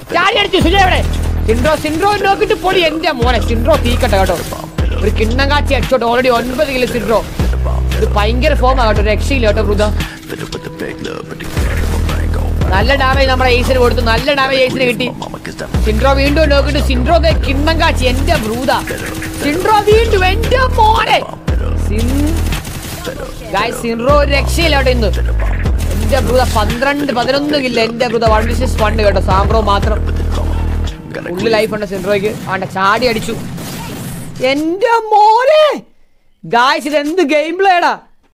ചാടി അടിച്ചു സുജയുടെ സിൻഡ്രോ നോക്കിട്ട് പൊളി. എന്റെ മോനെ സിൻഡ്രോ തീക്കട്ടെ കേട്ടോ. ഒരു കിണ്ണം കാച്ചി അടിച്ചോട്ടെ. Already 9 kilo സിൻഡ്രോ. ഇത് ഭയങ്കര ഫോം ആകട്ടോ. രക്ഷയില്ല കേട്ടോ ബ്രൂത. നല്ല ഡാമേജ് നമ്മുടെ ഏസിന് കൊടുത്തു. നല്ല ഡാമേജ് ഏസിന് കിട്ടി. സിൻഡ്രോ വീണ്ടും നോക്കിട്ട് സിൻഡ്രോ കിണ്ണം കാച്ചി. എന്റെ ബ്രൂത സിൻഡ്രോ വീണ്ടും. എന്റെ മോനെ സിൻഡ്രോ രക്ഷയില്ല കേട്ടോ ഇന്ന്. എന്റെ ബ്രൂത 12-11 കില്ല. എന്റെ ബ്രൂത 1v1 കേട്ടോ. സാംബ്രോ മാത്രം ഫുള്ള് ലൈഫ് ഉണ്ട് സിൻഡ്രോയ്ക്ക്. ആണ്ട ചാടി അടിച്ചു. എന്റെ മോനെ ഗായ്സ് ഇതെന്ത് ഗെയിം പ്ലേടാ.